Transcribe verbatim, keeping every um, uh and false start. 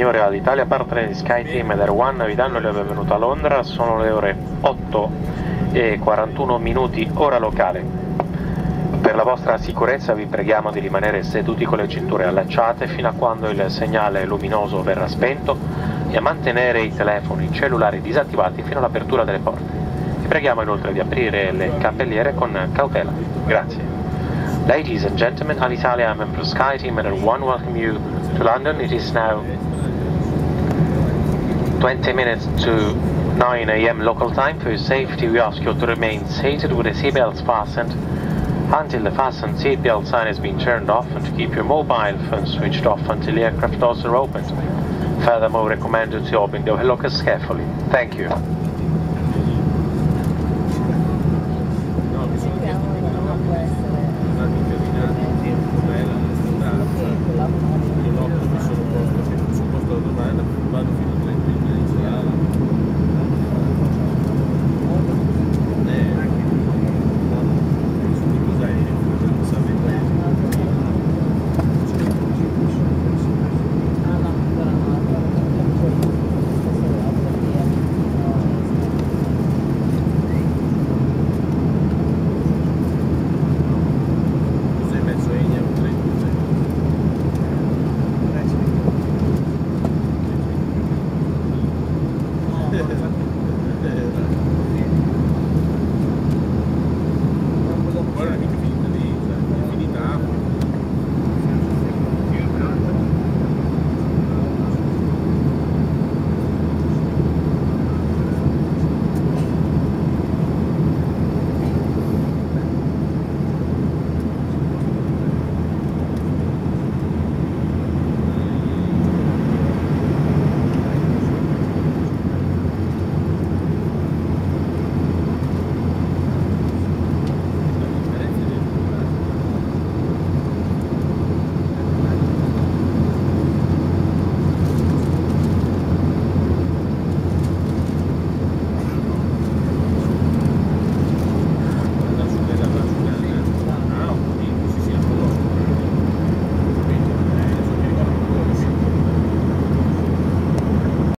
signore, all'Italia partner di SkyTeam ed Air One vi danno il benvenuto a Londra, sono le ore otto e quarantuno minuti ora locale. Per la vostra sicurezza vi preghiamo di rimanere seduti con le cinture allacciate fino a quando il segnale luminoso verrà spento e a mantenere i telefoni cellulari disattivati fino all'apertura delle porte. Vi preghiamo inoltre di aprire le cappelliere con cautela. Grazie. Ladies and gentlemen, Alitalia member SkyTeam and Air One welcome you to London. It is now twenty minutes to nine A M local time. For your safety, we ask you to remain seated with the seatbelts fastened until the fastened seatbelt sign has been turned off, and to keep your mobile phone switched off until the aircraft doors are opened. Furthermore, we recommend you to open the lockers carefully. Thank you.